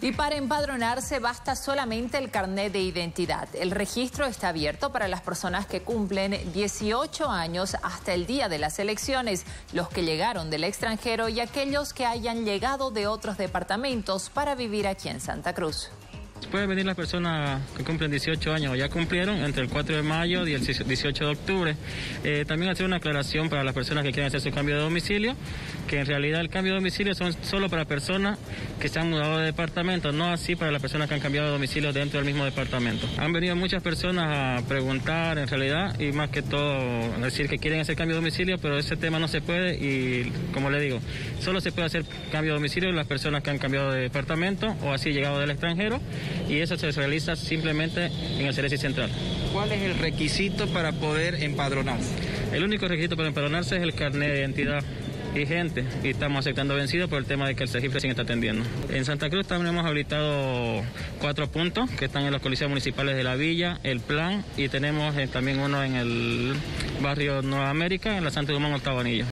Y para empadronarse basta solamente el carnet de identidad. El registro está abierto para las personas que cumplen 18 años hasta el día de las elecciones, los que llegaron del extranjero y aquellos que hayan llegado de otros departamentos para vivir aquí en Santa Cruz. Pueden venir las personas que cumplen 18 años o ya cumplieron entre el 4 de mayo y el 18 de octubre. También hacer una aclaración para las personas que quieren hacer su cambio de domicilio, que en realidad el cambio de domicilio son solo para personas que se han mudado de departamento, no así para las personas que han cambiado de domicilio dentro del mismo departamento. Han venido muchas personas a preguntar en realidad y más que todo decir que quieren hacer cambio de domicilio, pero ese tema no se puede y como le digo, solo se puede hacer cambio de domicilio en las personas que han cambiado de departamento o así llegado del extranjero. Y eso se realiza simplemente en el CERECI Central. ¿Cuál es el requisito para poder empadronarse? El único requisito para empadronarse es el carnet de identidad vigente y estamos aceptando vencido por el tema de que el CEGIF recién está atendiendo. En Santa Cruz también hemos habilitado 4 puntos que están en los coliseos municipales de la Villa, el Plan y tenemos también uno en el barrio Nueva América, en la Santo Dumont Octavo Anillo.